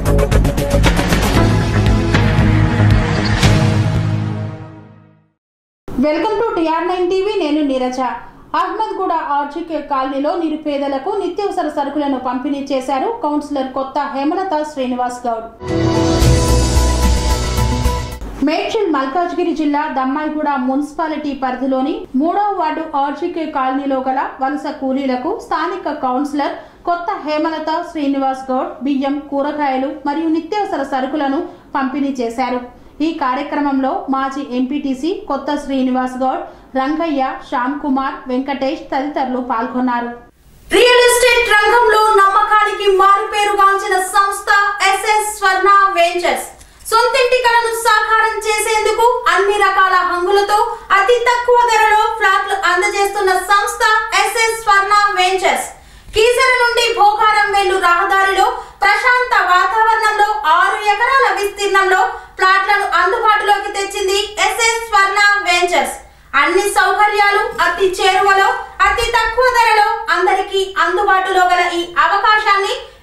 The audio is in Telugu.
Welcome to TR9 TV. నేను నీరజ. అహ్మద్గూడ ఆర్జీకే కాలనీలో నిరుపేదలకు నిత్యావసర సరుకులను పంపిణీ చేశారు కౌన్సిలర్ కొత్త హేమలత శ్రీనివాస్ గౌడ్. మేడ్చల్ మల్కాజ్గిరి జిల్లా దమ్మాయిగూడ మున్సిపాలిటీ పరిధిలోని 3వ వార్డు ఆర్జీకే కాలనీలో గల వలస కూలీలకు స్థానిక కౌన్సిలర్ కొత్త హేమలత శ్రీనివాస్ గౌడ్ బియ్యం, కూరగాయలు మరియు నిత్యావసర సరుకులను పంపిణీ చేశారు. ఈ కార్యక్రమంలో మాజీ ఎంపీటీసీ కొత్త శ్రీనివాస్ గౌడ్, రంగయ్య, శ్యామ్ కుమార్, వెంకటేష్ తదితరులు పాల్గొన్నారు. రియల్ ఎస్టేట్ రంగంలో నమ్మకానికి మారుపేరుగాంచిన సంస్థ SS స్వర్ణ వెంచర్స్ సొంతింటి కలను సాకారం చేసేందుకు అన్ని రకాల హంగులతో అతి తక్కువ ధరలో ఫ్లాట్లు అందజేస్తున్న సంస్థ SS స్వర్ణ వెంచర్స్ కీసర నుండి భోగారం వెళ్ళు రహదారిలో ప్రశాంత వాతావరణంలో 6 ఎకరాల విస్తీర్ణంలో ప్లాట్లను అందుబాటులోకి తెచ్చింది SS స్వర్ణ వెంచర్స్. అన్ని సౌకర్యాలు అతి చేరువలో అతి తక్కువ ధరలో అందరికీ అందుబాటులో గల ఈ అవకాశాన్ని